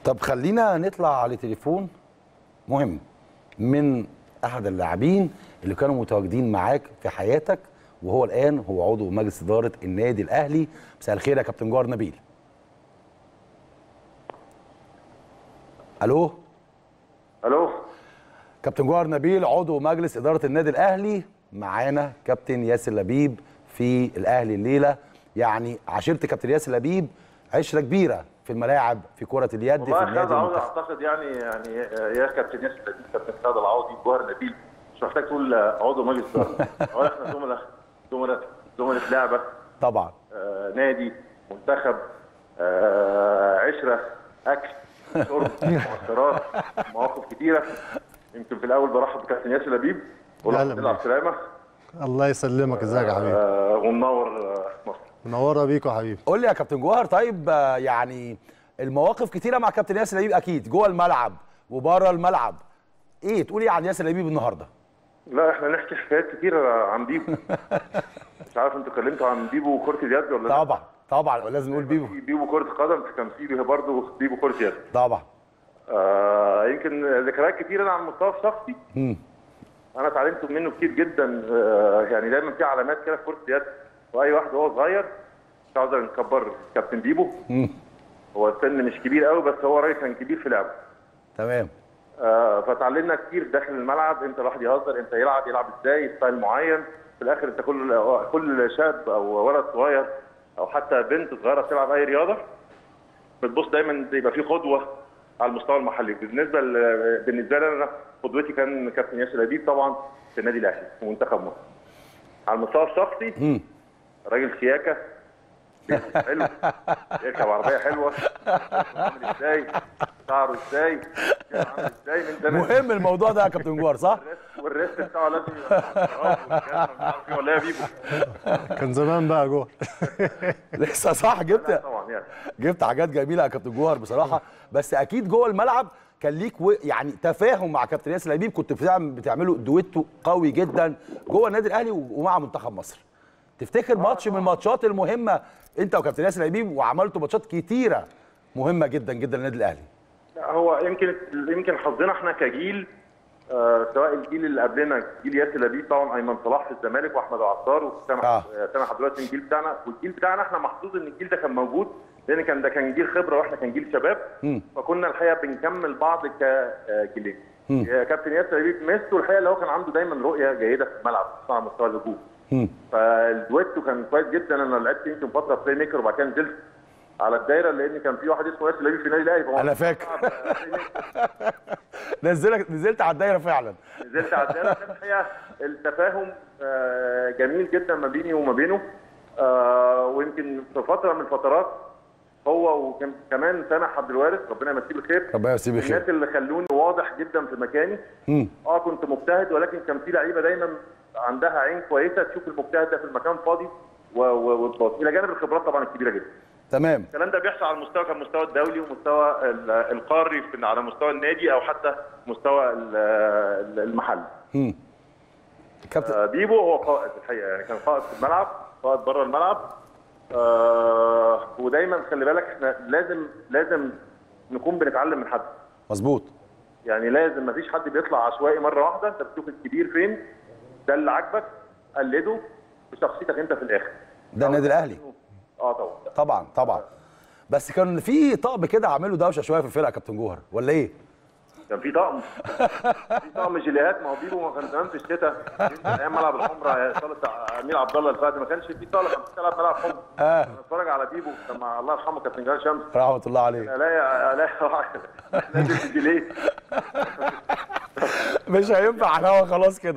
طب خلينا نطلع لتليفون مهم من احد اللاعبين اللي كانوا متواجدين معاك في حياتك، وهو الان هو عضو مجلس اداره النادي الاهلي. مساء الخير يا كابتن جوهر نبيل. الو كابتن جوهر نبيل عضو مجلس اداره النادي الاهلي، معانا كابتن ياسر لبيب في الاهلي الليله. يعني عشيره كابتن ياسر لبيب عشره كبيره في الملاعب في كره اليد في النادي المنتخب. اعتقد يعني يا كابتن ياسر لبيب كابتن خالد العوضي جوهر نبيل، مش محتاج تقول عضو مجلس اداره. احنا زملاء لعبه طبعا. نادي منتخب، عشره، اكل، شرب، مؤثرات، مواقف كتيره. يمكن في الاول برحب بكابتن ياسر لبيب ولا على السلامه. الله يسلمك، ازيك يا حبيبي؟ ومنور مصر. منوره بيكوا يا حبيبي. قول لي يا كابتن جوهر، طيب يعني المواقف كتيره مع كابتن ياسر لبيب اكيد جوه الملعب وبره الملعب، ايه تقول ايه عن ياسر لبيب النهارده؟ لا احنا نحكي حكايات كتيره عن بيبو. مش عارف انتوا اتكلمتوا عن بيبو كره اليد ولا لا؟ طبعا لازم نقول بيبو. بيبو كره قدم، كان في برضه بيبو كره يد. طبعا. يمكن ذكريات كتيره على المستوى الشخصي. انا اتعلمت منه كتير جدا. يعني دايما في علامات كده في كره اليد، واي واحد وهو صغير مش عاوز نكبر كابتن بيبو. هو السن مش كبير قوي، بس هو راجل كان كبير في لعبه. تمام. فتعلمنا كتير داخل الملعب، امتى الواحد يهزر، امتى يلعب ازاي، ستايل معين. في الاخر انت كل شاب او ولد صغير او حتى بنت صغيره بتلعب اي رياضه بتبص دايما يبقى في قدوه على المستوى المحلي. بالنسبه لي انا قدوتي كان كابتن ياسر لبيب طبعا في النادي الاهلي ومنتخب مصر. على المستوى الشخصي راجل شياكه، حلو، يركب عربيه حلوه، عامل ازاي، شعره ازاي، عامل ازاي من زمان. مهم الموضوع ده يا كابتن جوهر، صح؟ والريست بتاعه لازم يبقى ولا بيبو. كان زمان بقى جوه. لسه صح. جبت حاجات جميله يا كابتن جوهر بصراحه. بس اكيد جوه الملعب كان ليك يعني تفاهم مع كابتن ياسر لبيب، كنت بتعملوا دويتو قوي جدا جوه النادي الاهلي ومع منتخب مصر. تفتكر ماتش من الماتشات المهمه انت وكابتن ياسر لبيب، وعملتوا ماتشات كتيره مهمه جدا جدا للنادي الاهلي؟ لا هو يمكن حظنا احنا كجيل، سواء الجيل اللي قبلنا جيل ياسر لبيب طبعا، ايمن صلاح في الزمالك واحمد عطار وسامح دلوقتي. الجيل بتاعنا والجيل بتاعنا احنا محظوظ ان الجيل ده كان موجود، لان ده كان جيل خبره واحنا كان جيل شباب. فكنا الحقيقه بنكمل بعض كجيلين. كابتن ياسر لبيب ميزته الحقيقه اللي هو كان عنده دايما رؤيه جيده في الملعب على مستوى الهجوم. فالدويتو كان كويس جدا. انا لعبت يمكن فتره بلاي ميكر وبعد كده نزلت على الدايره، لان كان في واحد اسمه ياسر لبيب في النادي الاهلي. انا فاكر. نزلت على الدايره فعلا. نزلت على الدايره. كان الحقيقه التفاهم جميل جدا ما بيني وما بينه. ويمكن في فتره من الفترات هو وكمان سامح عبد الوارث ربنا يمسيه بالخير، الناس اللي خلوني واضح جدا في مكاني. كنت مجتهد، ولكن كان في لعيبه دايما عندها عين كويسه تشوف المجتهد ده في المكان فاضي وتباصي، الى جانب الخبرات طبعا الكبيره جدا. تمام. الكلام ده بيحصل على المستوى كمستوى الدولي ومستوى القاري على مستوى النادي او حتى مستوى المحلي. بيبو هو قائد الحقيقه، يعني كان قائد في الملعب، قائد بره الملعب. ودايما خلي بالك احنا لازم نكون بنتعلم من حد. مظبوط. يعني لازم مفيش حد بيطلع عشوائي مره واحده. انت بتشوف الكبير فين، ده اللي عاجبك قلده بشخصيتك انت في الاخر. ده النادي الاهلي. طبعا. بس كان في طقم كده عامله دوشه شويه في الفرقه يا كابتن جوهر، ولا ايه؟ كان في طقم جيليهات. ما هو بيبو ما كان زمان في الشتاء ايام ملعب الحمراء، صاله امير عبد الله الفهد، ما كانش في صاله، كان بتلعب ملعب حمراء. انا اتفرج على بيبو كان مع الله يرحمه كابتن جلال شمس رحمه الله عليه. الاقي نازل في الجيليه. مش هينفع على الهوا خلاص كده.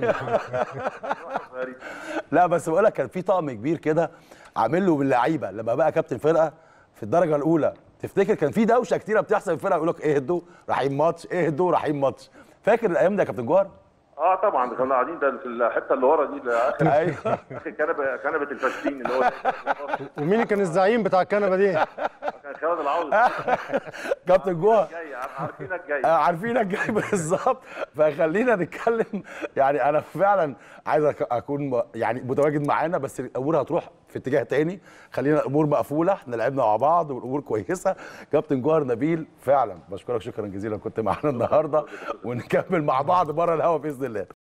لا بس بقول لك كان في طقم كبير كده عامل له باللعيبه لما بقى كابتن فرقه في الدرجه الاولى. تفتكر كان في دوشه كتيره بتحصل في الفرقه، يقول لك اهدوا رايحين ماتش، اهدوا رايحين ماتش. فاكر الايام دي يا كابتن جوهر؟ طبعا كنا قاعدين ده في الحته اللي ورا دي ايوه اخر كنبه الفاسدين اللي هو ومين اللي كان الزعيم بتاع الكنبه دي؟ كان خالد العوضي. كابتن جوهر جاي عارفينك جاي. عارفينك جاي بالظبط. فخلينا نتكلم، يعني انا فعلا عايز اكون يعني متواجد معانا، بس الامور هتروح في اتجاه تاني. خلينا الامور مقفوله، احنا لعبنا مع بعض والامور كويسه. كابتن جوهر نبيل فعلا بشكرك شكرا جزيلا، كنت معانا النهارده ونكمل مع بعض بره الهوا باذن الله.